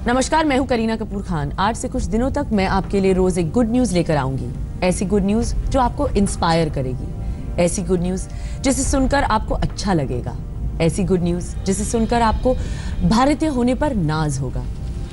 नमस्कार, मैं हूं करीना कपूर खान। आज से कुछ दिनों तक मैं आपके लिए रोज एक गुड न्यूज लेकर आऊंगी। ऐसी गुड न्यूज जो आपको इंस्पायर करेगी, ऐसी गुड न्यूज जिसे सुनकर आपको अच्छा लगेगा, ऐसी गुड न्यूज जिसे सुनकर आपको भारतीय होने पर नाज होगा।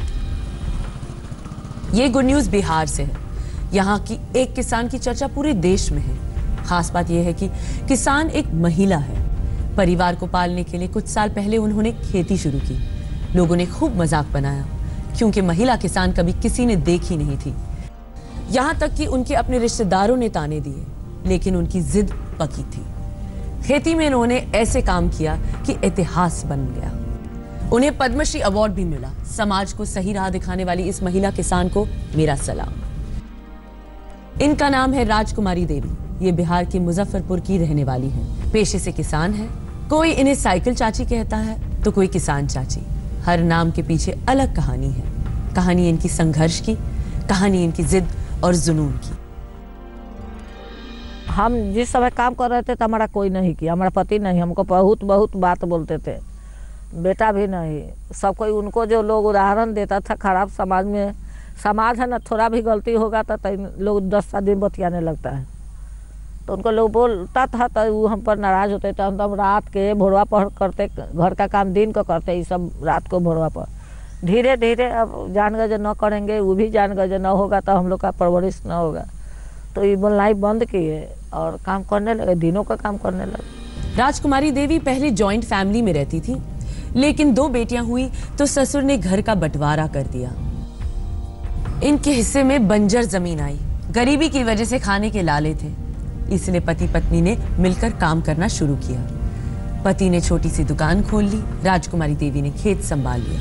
ये गुड न्यूज बिहार से है। यहाँ की एक किसान की चर्चा पूरे देश में है। खास बात यह है कि किसान एक महिला है। परिवार को पालने के लिए कुछ साल पहले उन्होंने खेती शुरू की। लोगों ने खूब मजाक बनाया क्योंकि महिला किसान कभी किसी ने देखी नहीं थी। यहां तक कि उनके अपने रिश्तेदारों ने ताने दिए, लेकिन उनकी जिद पकी थी। खेती में इन्होंने ऐसे काम किया कि इतिहास बन गया। उन्हें पद्मश्री अवार्ड भी मिला। समाज को सही राह दिखाने वाली इस महिला किसान को मेरा सलाम। इनका नाम है राजकुमारी देवी। ये बिहार के मुजफ्फरपुर की रहने वाली हैं। पेशे से किसान है। कोई इन्हें साइकिल चाची कहता है तो कोई किसान चाची। हर नाम के पीछे अलग कहानी है। कहानी इनकी संघर्ष की, कहानी इनकी जिद और जुनून की। हम जिस समय काम कर रहे थे तो हमारा कोई नहीं किया, हमारा पति नहीं, हमको बहुत बहुत बात बोलते थे, बेटा भी नहीं। सब कोई उनको जो लोग उदाहरण देता था खराब समाज में, समाज है ना, थोड़ा भी गलती होगा तो लोग 10 दिन बतियाने लगता है। तो उनको लोग बोलता था तो वो हम पर नाराज होते थे। हम रात के भोरवा पर करते, घर का काम दिन को करते, ये सब रात को भोरवा पर। धीरे धीरे अब जान गए जो न करेंगे, वो भी जान गए जो न होगा तो हम लोग का परवरिश न होगा, तो ये बोलना बंद किए और काम करने लगे, दिनों का काम करने लगे। राजकुमारी देवी पहले जॉइंट फैमिली में रहती थी, लेकिन 2 बेटियां हुई तो ससुर ने घर का बंटवारा कर दिया। इनके हिस्से में बंजर जमीन आई। गरीबी की वजह से खाने के लाले थे, इसलिए पति पत्नी ने मिलकर काम करना शुरू किया। पति ने छोटी सी दुकान खोल ली, राजकुमारी देवी ने खेत संभाल लिया।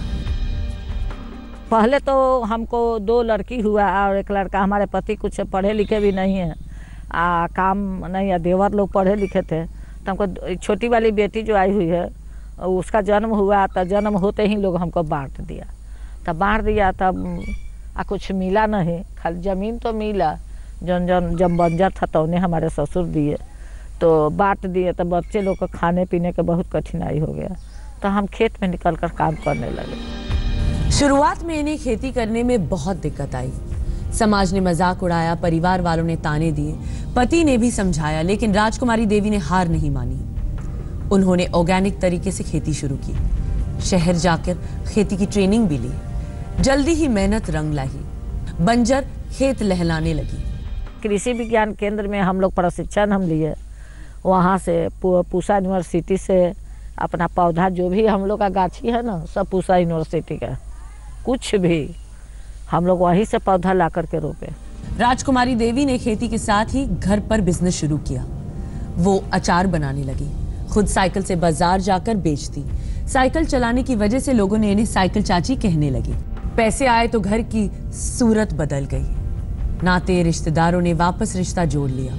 पहले तो हमको 2 लड़की हुआ और 1 लड़का। हमारे पति कुछ पढ़े लिखे भी नहीं है, काम नहीं है, देवर लोग पढ़े लिखे थे। तो हमको छोटी वाली बेटी जो आई हुई है उसका जन्म हुआ, तो जन्म होते ही लोग हमको बांट दिया। तब बांट दिया तब कुछ मिला नहीं, खाली ज़मीन तो मिला। जब बंजर था तो उन्हें हमारे ससुर दिए, तो बांट दिए। तो बच्चे लोग को खाने पीने के बहुत कठिनाई हो गया, तो हम खेत में निकल कर काम करने लगे। शुरुआत में इन्हें खेती करने में बहुत दिक्कत आई। समाज ने मजाक उड़ाया, परिवार वालों ने ताने दिए, पति ने भी समझाया, लेकिन राजकुमारी देवी ने हार नहीं मानी। उन्होंने ऑर्गेनिक तरीके से खेती शुरू की। शहर जाकर खेती की ट्रेनिंग भी ली। जल्दी ही मेहनत रंग लाई। बंजर खेत लहलाने लगी। कृषि विज्ञान केंद्र में हम लोग प्रशिक्षण हम लिए। वहाँ से पूसा यूनिवर्सिटी से अपना पौधा, जो भी हम लोग का गाछी है ना, सब पूसा यूनिवर्सिटी का, कुछ भी हम लोग वहीं से पौधा ला करके रोपे। राजकुमारी देवी ने खेती के साथ ही घर पर बिजनेस शुरू किया। वो अचार बनाने लगी। खुद साइकिल से बाजार जाकर बेचती। साइकिल चलाने की वजह से लोगों ने इन्हें साइकिल चाची कहने लगी। पैसे आए तो घर की सूरत बदल गई। नाते रिश्तेदारों ने वापस रिश्ता जोड़ लिया।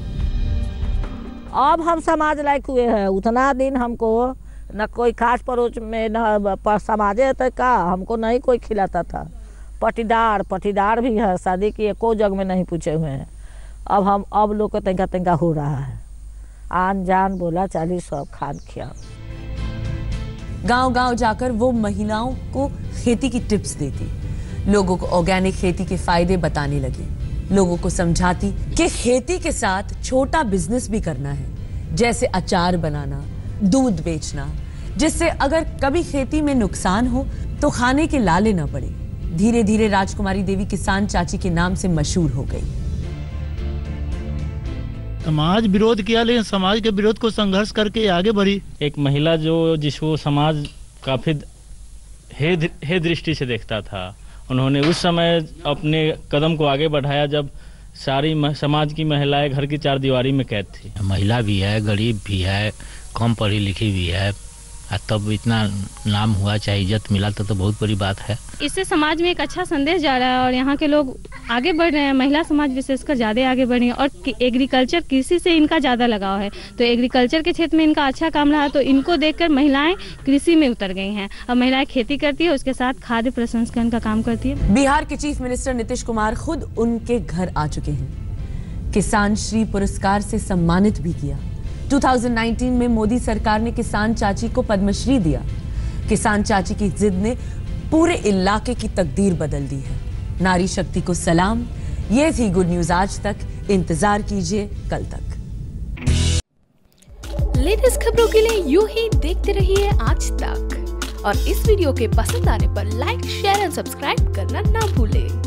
अब हम समाज लायक हुए हैं। उतना दिन हमको न कोई खास पड़ोस में न समाजे तक का हमको नहीं कोई खिलाता था। पटीदार भी है, शादी की एको जग में नहीं पूछे हुए हैं। अब लोग को तंका तंका हो रहा है। आन जान बोला चाली सब खान खिया। गांव-गांव जाकर वो महिलाओं को खेती की टिप्स देती, लोगों को ऑर्गेनिक खेती के फायदे बताने लगी, लोगों को समझाती कि खेती के साथ छोटा बिजनेस भी करना है, जैसे अचार बनाना, दूध बेचना, जिससे अगर कभी खेती में नुकसान हो तो खाने के लाले न पड़े। धीरे धीरे राजकुमारी देवी किसान चाची के नाम से मशहूर हो गई। समाज विरोध किया, लेकिन समाज के विरोध को संघर्ष करके आगे बढ़ी। एक महिला जिसको समाज काफी हे दृष्टि से देखता था, उन्होंने उस समय अपने कदम को आगे बढ़ाया जब सारी समाज की महिलाएं घर की 4 दीवारी में कैद थी। महिला भी है, गरीब भी है, कम पढ़ी लिखी भी है, तब इतना नाम हुआ, चाहे इज्जत मिला तो बहुत बड़ी बात है। इससे समाज में एक अच्छा संदेश जा रहा है और यहाँ के लोग आगे बढ़ रहे हैं। महिला समाज विशेषकर ज़्यादा आगे बढ़ रही है और एग्रीकल्चर, कृषि से इनका ज़्यादा लगाव है, तो एग्रीकल्चर के क्षेत्र में इनका अच्छा काम रहा, तो इनको देखकर महिलाएं कृषि में उतर गई हैं। अब महिलाएं खेती करती है, उसके साथ खाद्य प्रसंस्करण का काम करती है। बिहार के चीफ मिनिस्टर नीतीश कुमार खुद उनके घर आ चुके हैं। किसान श्री पुरस्कार से सम्मानित भी किया। 2019 में मोदी सरकार ने किसान चाची को पद्मश्री दिया। किसान चाची की जिद ने पूरे इलाके की तकदीर बदल दी है। नारी शक्ति को सलाम। ये थी गुड न्यूज आज तक। इंतजार कीजिए कल तक। लेटेस्ट खबरों के लिए यूं ही देखते रहिए आज तक और इस वीडियो के पसंद आने पर लाइक, शेयर एंड सब्सक्राइब करना ना भूलें।